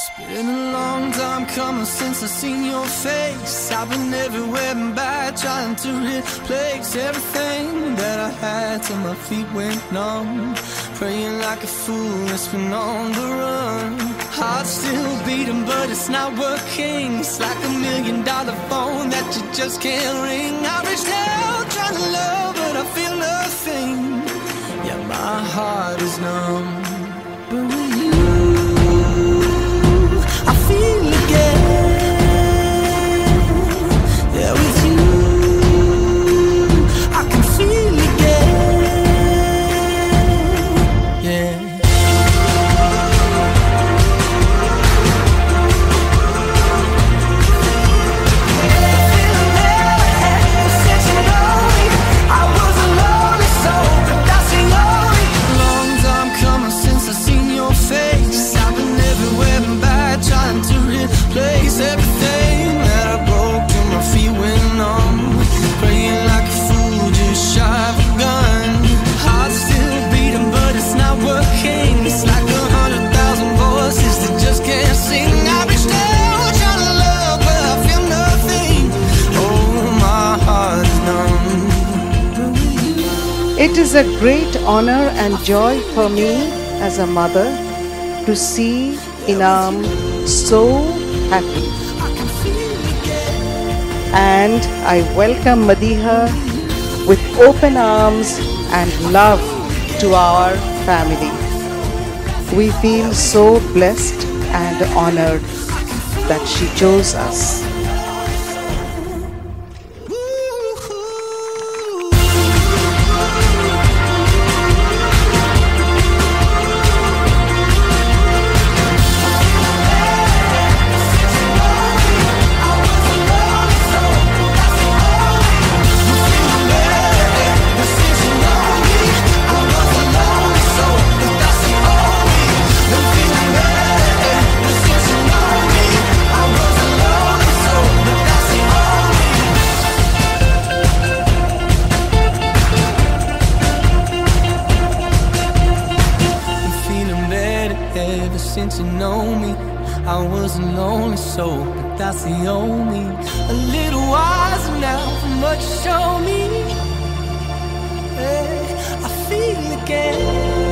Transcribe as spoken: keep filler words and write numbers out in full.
Been a long time coming since I seen your face. I've been everywhere and back, trying to replace everything that I had till my feet went numb. Praying like a fool, it's been on the run. Heart still beating, but it's not working. It's like a million dollar phone that you just can't ring. I reached out trying to love, but I feel nothing. Yeah, my heart is numb. But with you, I feel again. Yeah, with you, I can feel again. Yeah. Place everything that I broke till my feet went numb. Praying like a fool, just shy of a gun. Heart still beating, but it's not working. It's like a hundred thousand voices that just can't sing. I reached out trying to love, but I feel nothing. Oh, my heart is numb. It is a great honor and joy for me as a mother to see Inam so happy, and I welcome Madiha with open arms and love to our family. We feel so blessed and honored that she chose us. Ever since you know me, I was a lonely soul, but that's the only. A little wiser now from what you show me. Hey, I feel again.